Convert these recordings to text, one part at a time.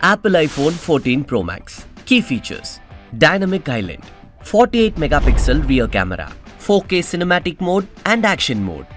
Apple iPhone 14 Pro Max. Key features: Dynamic Island, 48 megapixel rear camera, 4K cinematic mode and action mode,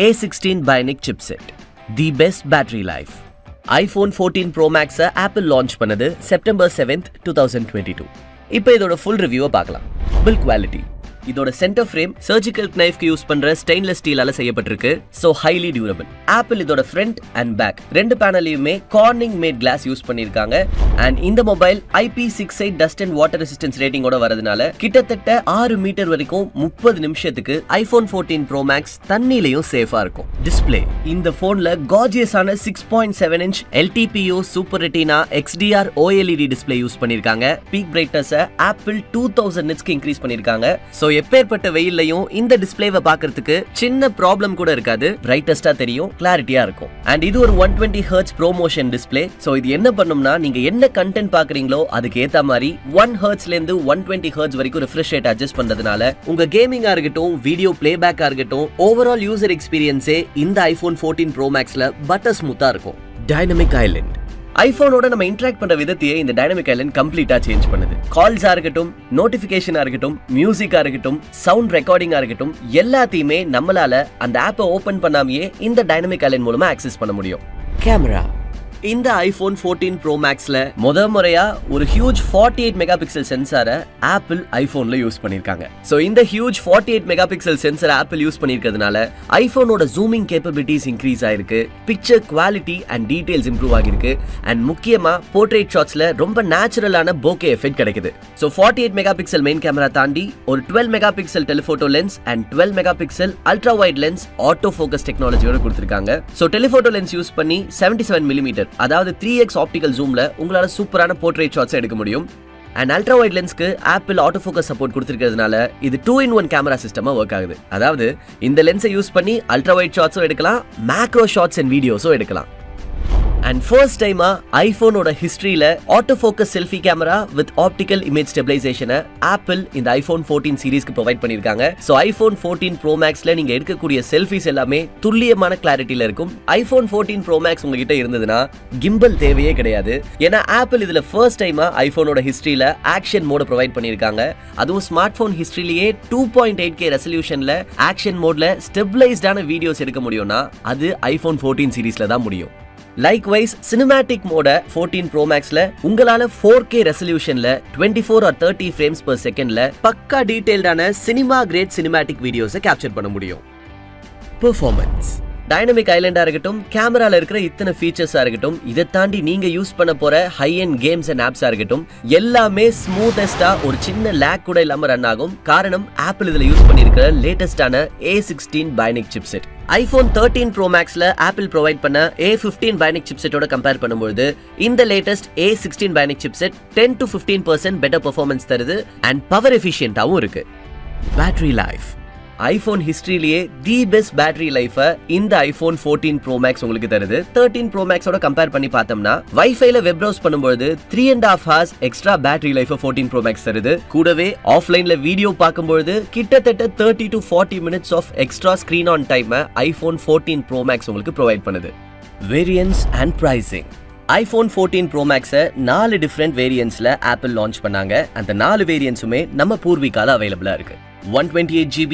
A16 Bionic chipset, the best battery life. iPhone 14 Pro Max Apple launch பண்ணது September 7th, 2022. இப்போ இதோட full review பார்க்கலாம். Build quality. இதோட centre frame surgical நைஃப்க்கு use பண்ற stainless ஸ்டீலால செய்யப்பட்டிருக்கு. So highly durable. Apple இதோட ஃப்ரண்ட் அண்ட் பேக் ரெண்டு பேனலையுமே கார்னிங் மேட் கிளாஸ் யூஸ் பண்ணிருக்காங்க. அண்ட் இந்த mobile IP68 dust and water resistance ரேட்டிங்கோட வரதுனால கிட்டத்தட்ட 6 மீட்டர் வரைக்கும் 30 நிமிஷத்துக்கு iPhone 14 Pro Max தண்ணிலையும் சேஃபா இருக்கும். டிஸ்ப்ளே இந்த போன்ல கார்ஜியஸான 6.7 inch LTPO super retina XDR OLED display use பண்ணிருக்காங்க. பீக் பிரைட்னஸ் ஆப்பிள் 2000 nitsக்கு இன்க்ரீஸ் பண்ணிருக்காங்க. சோ எப்பேற்பட்ட வெயில்லையும் இந்த டிஸ்ப்ளேவை பார்க்கிறதுக்கு சின்ன ப்ராப்ளம் கூட இருக்காது. பிரைட்டஸ்டா தெரியும், கிளாரிட்டியா இருக்கும். அண்ட் இது ஒரு 120 Hz ப்ரோமோஷன் டிஸ்ப்ளே. சோ இது என்ன பண்ணும்னா நீங்க என்ன கண்டென்ட் பாக்குறீங்களோ அதுக்கு ஏத்த மாதிரி 1 Hz ல இருந்து 120 Hz வரைக்கும் ரிஃப்ரெஷ் ரேட் அட்ஜஸ்ட் பண்றதுனால உங்க கேமிங்கா இருக்கட்டும், வீடியோ பிளேபேக்கா இருக்கட்டும், ஓவரால் யூசர் எக்ஸ்பீரியன்ஸே இந்த iPhone 14 Pro Maxல பட்டர் ஸ்மூத்தா இருக்கும். டைனமிக் ஐலண்ட் ஐபோனோட நம்ம இன்டராக்ட் பண்ற விதத்தையே இந்த டைனமிக் ஐலண்ட் கம்ப்ளீட்டா சேஞ்ச் பண்ணுது. கால்ஸா இருக்கட்டும், நோட்டிபிகேஷனா இருக்கட்டும், மியூசிக்கா இருக்கட்டும், சவுண்ட் ரெக்கார்டிங்கா இருக்கட்டும், எல்லாத்தையுமே நம்மளால அந்த ஆப்பை ஓபன் பண்ணாமையே இந்த டைனமிக் ஐலண்ட் மூலமா ஆக்சஸ் பண்ண முடியும். கேமரா இந்த iPhone 14 Pro Maxல முறையா ஒரு ஹியூஜ் 48 மெகாபிக்சல் சென்சாரை ஆப்பிள் ஐபோன்ல யூஸ் பண்ணிருக்காங்க. சோ இந்த huge 48 megapixel sensor Apple use பண்ணிருக்கிறதுனால ஐபோனோட ஜூமிங் கேப்பபிலிட்டிஸ் இன்க்ரீஸ் ஆயிருக்கு, picture quality and details improve ஆகிருக்கு, அண்ட் முக்கியமா போர்ட்ரேட் ஷாட்ஸ்ல ரொம்ப நேச்சுரலான போகே எஃபெக்ட் கிடைக்குது. சோ 48 மெகாபிக்சல் மெயின் கேமரா தாண்டி ஒரு 12 megapixel telephoto lens and 12 megapixel ultra wide lens auto focus டெக்னாலஜியோட கொடுத்திருக்காங்க. சோ டெலிஃபோட்டோ லென்ஸ் யூஸ் பண்ணி 77 mm அதாவது 3x ஆப்டிகல் ஜூம்ல உங்களால சூப்பரான போர்ட்ரேட் ஷாட்ஸ் எடுக்க முடியும். அண்ட் அல்ட்ரா வைட் லென்ஸ்க்கு ஆப்பிள் ஆட்டோ ஃபோக்கஸ் சப்போர்ட் கொடுத்திருக்கிறதுனால இது 2-in-1 கேமரா சிஸ்டமா ஒர்க் ஆகுது. அதாவது இந்த லென்ஸை யூஸ் பண்ணி அல்ட்ரா வைட் ஷாட்ஸும் எடுக்கலாம், மேக்ரோ ஷாட்ஸ் அண்ட் வீடியோஸும் எடுக்கலாம். அண்ட் ஃபர்ஸ்ட் டைமா ஐபோனோட ஹிஸ்டரியில auto focus selfie camera with optical image ஸ்டெபிலைசேஷனை ஆப்பிள் இந்த iPhone 14 சீரிஸ்க்கு ப்ரொவைட் பண்ணிருக்காங்க. சோ iPhone 14 Pro Maxல நீங்க எடுக்கக்கூடிய செல்ஃபிஸ் எல்லாமே துல்லியமான கிளாரிட்டியில இருக்கும். iPhone 14 Pro Max உங்ககிட்ட இருந்ததுன்னா கிம்பல் தேவையே கிடையாது. ஏன்னா ஆப்பிள் இதுல ஃபர்ஸ்ட் டைமா ஐபோனோட ஹிஸ்டரியில ஆக்ஷன் மோட ப்ரொவைட் பண்ணிருக்காங்க. அதுவும் ஸ்மார்ட் போன் ஹிஸ்டரியிலேயே 2.8K ரெசல்யூஷன்ல ஆக்ஷன் மோட்ல ஸ்டெபிலைஸ்டான வீடியோஸ் எடுக்க முடியும்னா அது iPhone 14 சீரிஸ்ல தான் முடியும். லைக்வைஸ் சினிமேட்டிக் மோட 14 Pro Maxல உங்களால 4K ரெசல்யூஷன்ல 24 or 30 frames per secondல பக்கா டீடைல்டான சினிமா கிரேட் சினிமேட்டிக் வீடியோஸை கேப்சர் பண்ண முடியும். பெர்ஃபார்மன்ஸ் டைனமிக் ஐலண்டா இருக்கட்டும், கேமரால இருக்கிற இத்தனை ஃபீச்சர்ஸா இருக்கட்டும், இதை தாண்டி நீங்க யூஸ் பண்ண போற ஹை எண்ட் கேம்ஸ் அண்ட் ஆப்ஸா இருக்கட்டும், எல்லாமே ஸ்மூத்தஸ்டா ஒரு சின்ன லேக் கூட இல்லாம ரன் ஆகும். காரணம் ஆப்பிள் இதுல யூஸ் பண்ணிருக்கிற லேட்டஸ்டான A16 Bionic chipset. iPhone 13 Pro Maxல ஆப்பிள் ப்ரொவைட் பண்ண A15 Bionic chipsetோட கம்பேர் பண்ணும்போது இந்த latest A16 Bionic chipset 10 to 15% better performance தருது அண்ட் பவர் எஃபிஷியன்ட்டாவும் இருக்கு. பேட்டரி லைஃப் ஐபோன் ஹிஸ்டரியிலேயே தி பெஸ்ட் பேட்டரி லைஃப இந்த iPhone 14 Pro Max உங்களுக்கு தருது. 13 Pro Maxோட கம்பேர் பண்ணி பார்த்தோம்னா வைஃபைல வெப் ப்ரௌஸ் பண்ணும்போது 3.5 hours எக்ஸ்ட்ரா பேட்டரி லைஃப 14 Pro Max தருது. கூடவே ஆஃப்லைன்ல வீடியோ பார்க்கும்போது கிட்டத்தட்ட 30 to 40 minutes of extra screen on time iPhone 14 Pro Max உங்களுக்கு ப்ரொவைட் பண்ணுது. Variants and pricing iPhone 14 Pro Max 4 different வேரியன்ட்ஸ்ல ஆப்பிள் லான்ச் பண்ணாங்க. அந்த 4 வேரியன்ட்ஸுமே நம்ம பூர்விகால அவைலபிளா இருக்கு. 128GB,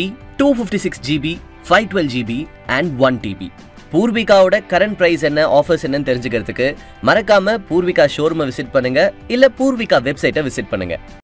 256GB, 512GB and 1TB. பூர்விகாவோட கரண்ட் பிரைஸ் என்ன, ஆஃபர்ஸ் என்னன்னு தெரிஞ்சுக்கிறதுக்கு மறக்காம பூர்விகா ஷோரூமை விசிட் பண்ணுங்க, இல்ல பூர்விகா வெப்சைட்டை விசிட் பண்ணுங்க.